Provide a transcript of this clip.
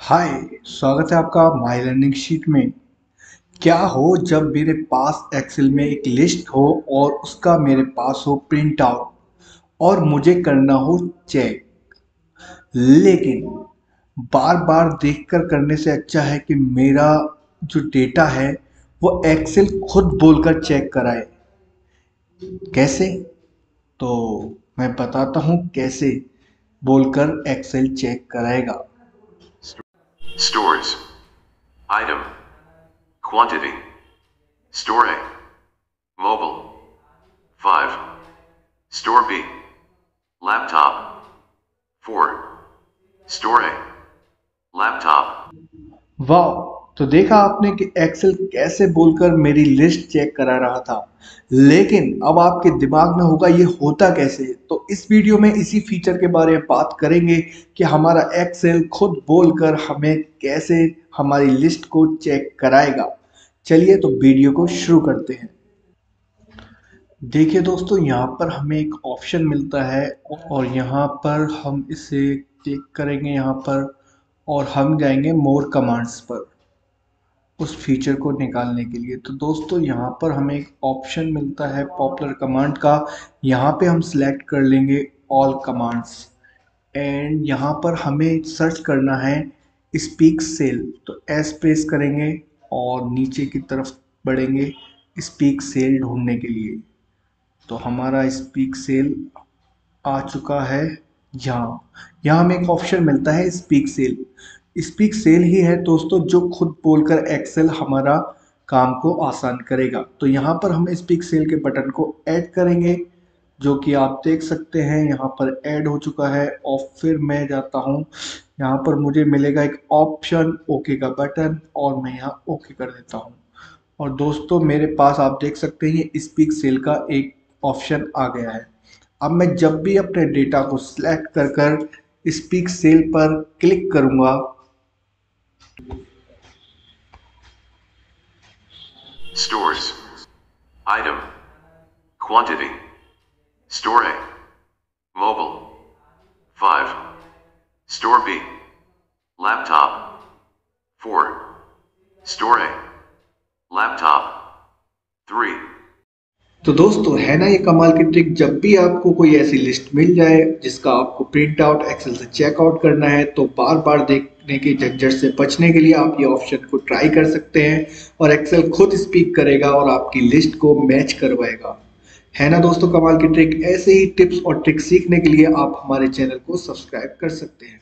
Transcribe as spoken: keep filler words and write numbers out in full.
हाय, स्वागत है आपका माय लर्निंग शीट में। क्या हो जब मेरे पास एक्सेल में एक लिस्ट हो और उसका मेरे पास हो प्रिंट आउट और मुझे करना हो चेक, लेकिन बार बार देखकर करने से अच्छा है कि मेरा जो डेटा है वो एक्सेल खुद बोलकर चेक कराए। कैसे? तो मैं बताता हूँ कैसे बोलकर एक्सेल चेक कराएगा। Stores. Item. Quantity. Store A. Mobile. five. Store B. Laptop. four. Store A. Laptop. वाह! तो देखा आपने कि एक्सेल कैसे बोलकर मेरी लिस्ट चेक करा रहा था। लेकिन अब आपके दिमाग में होगा ये होता कैसे? तो इस वीडियो में इसी फीचर के बारे में बात करेंगे कि हमारा एक्सेल खुद बोलकर हमें कैसे हमारी लिस्ट को चेक कराएगा। चलिए तो वीडियो को शुरू करते हैं। देखिए दोस्तों, यहाँ पर हमें एक ऑप्शन मिलता है और यहाँ पर हम इसे क्लिक करेंगे यहाँ पर और हम जाएंगे मोर कमांड्स पर उस फीचर को निकालने के लिए। तो दोस्तों यहाँ पर हमें एक ऑप्शन मिलता है पॉपुलर कमांड का। यहाँ पे हम सिलेक्ट कर लेंगे ऑल कमांड्स एंड यहाँ पर हमें सर्च करना है स्पीक सेल। तो एस प्रेस करेंगे और नीचे की तरफ बढ़ेंगे स्पीक सेल ढूंढने के लिए। तो हमारा स्पीक सेल आ चुका है। यहाँ यहाँ हमें एक ऑप्शन मिलता है स्पीक सेल। स्पीक सेल ही है दोस्तों जो खुद बोलकर एक्सेल हमारा काम को आसान करेगा। तो यहाँ पर हम स्पीक सेल के बटन को ऐड करेंगे, जो कि आप देख सकते हैं यहाँ पर ऐड हो चुका है। और फिर मैं जाता हूँ, यहाँ पर मुझे मिलेगा एक ऑप्शन ओके का बटन और मैं यहाँ ओके कर देता हूँ। और दोस्तों मेरे पास आप देख सकते हैं ये स्पीक सेल का एक ऑप्शन आ गया है। अब मैं जब भी अपने डेटा को सिलेक्ट कर कर स्पीक सेल पर क्लिक करूंगा Stores. Item. Quantity. Store A. Mobile. five. Store B. Laptop. four. Store A. Laptop. three. तो दोस्तों है ना ये कमाल की ट्रिक। जब भी आपको कोई ऐसी लिस्ट मिल जाए जिसका आपको प्रिंट आउट एक्सेल से चेकआउट करना है, तो बार बार देखने की झंझट से बचने के लिए आप ये ऑप्शन को ट्राई कर सकते हैं और एक्सेल खुद स्पीक करेगा और आपकी लिस्ट को मैच करवाएगा। है ना दोस्तों कमाल की ट्रिक। ऐसे ही टिप्स और ट्रिक्स सीखने के लिए आप हमारे चैनल को सब्सक्राइब कर सकते हैं।